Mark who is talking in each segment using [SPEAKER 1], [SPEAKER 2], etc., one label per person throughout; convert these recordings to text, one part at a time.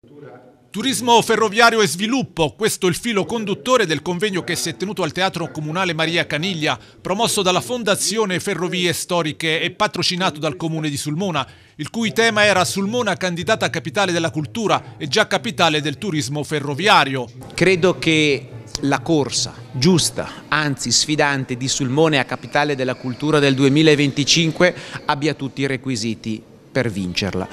[SPEAKER 1] Turismo ferroviario e sviluppo, questo è il filo conduttore del convegno che si è tenuto al Teatro Comunale Maria Caniglia, promosso dalla Fondazione Ferrovie Storiche e patrocinato dal Comune di Sulmona, il cui tema era Sulmona candidata a capitale della cultura e già capitale del turismo ferroviario.
[SPEAKER 2] Credo che la corsa giusta, anzi sfidante, di Sulmona a capitale della cultura del 2025 abbia tutti i requisiti per vincerla.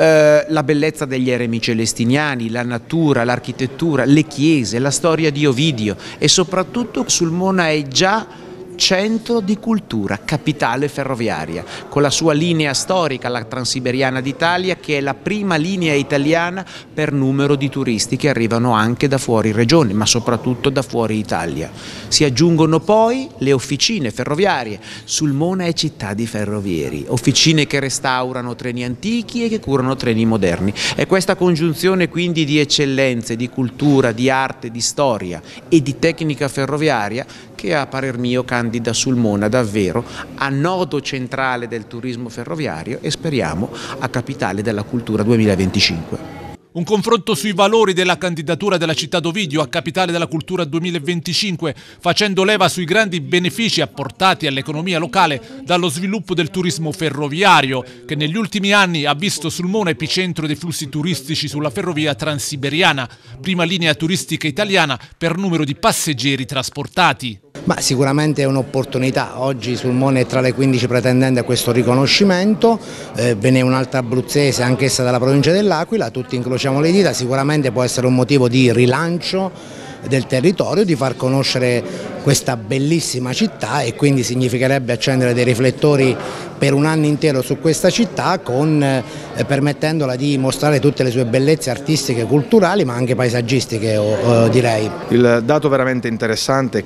[SPEAKER 2] La bellezza degli eremi celestiniani, la natura, l'architettura, le chiese, la storia di Ovidio e soprattutto Sulmona è già centro di cultura, capitale ferroviaria, con la sua linea storica, la Transiberiana d'Italia, che è la prima linea italiana per numero di turisti che arrivano anche da fuori regione, ma soprattutto da fuori Italia. Si aggiungono poi le officine ferroviarie. Sulmona è città di ferrovieri, officine che restaurano treni antichi e che curano treni moderni. È questa congiunzione quindi di eccellenze, di cultura, di arte, di storia e di tecnica ferroviaria che a parer mio candida Sulmona davvero a nodo centrale del turismo ferroviario e speriamo a capitale della cultura 2025.
[SPEAKER 1] Un confronto sui valori della candidatura della città d'Ovidio a capitale della cultura 2025, facendo leva sui grandi benefici apportati all'economia locale dallo sviluppo del turismo ferroviario, che negli ultimi anni ha visto Sulmona epicentro dei flussi turistici sulla ferrovia transiberiana, prima linea turistica italiana per numero di passeggeri trasportati.
[SPEAKER 3] Ma sicuramente è un'opportunità, oggi Sulmona è tra le 15 pretendenti a questo riconoscimento, ve n'è un'altra abruzzese, anch'essa dalla provincia dell'Aquila, tutti incrociamo le dita, sicuramente può essere un motivo di rilancio del territorio, di far conoscere questa bellissima città e quindi significherebbe accendere dei riflettori per un anno intero su questa città permettendola di mostrare tutte le sue bellezze artistiche, culturali ma anche paesaggistiche direi.
[SPEAKER 4] Il dato veramente interessante è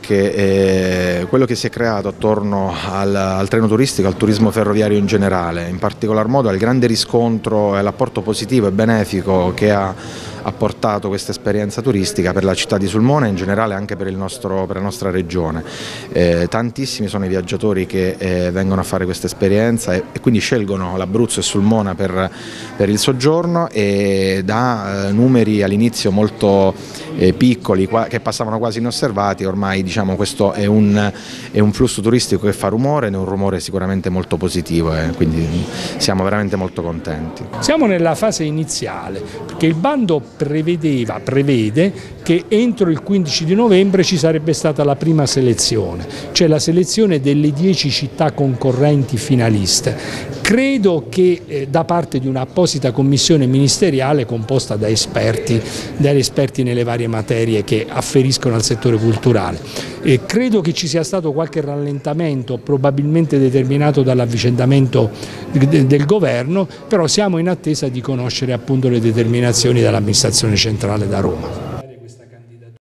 [SPEAKER 4] che quello che si è creato attorno al treno turistico, al turismo ferroviario in generale, in particolar modo al grande riscontro e l'apporto positivo e benefico che ha portato questa esperienza turistica per la città di Sulmona e in generale anche per la nostra regione. Tantissimi sono i viaggiatori che vengono a fare questa esperienza e quindi scelgono l'Abruzzo e Sulmona per il soggiorno e da numeri all'inizio molto piccoli che passavano quasi inosservati, ormai diciamo questo è un flusso turistico che fa rumore ed è un rumore sicuramente molto positivo e quindi siamo veramente molto contenti.
[SPEAKER 5] Siamo nella fase iniziale perché il bando prevede che entro il 15 di novembre ci sarebbe stata la prima selezione, cioè la selezione delle 10 città concorrenti finaliste. Credo che da parte di un'apposita commissione ministeriale composta da esperti nelle varie materie che afferiscono al settore culturale. Credo che ci sia stato qualche rallentamento, probabilmente determinato dall'avvicendamento del governo, però siamo in attesa di conoscere appunto le determinazioni dell'amministrazione centrale da Roma.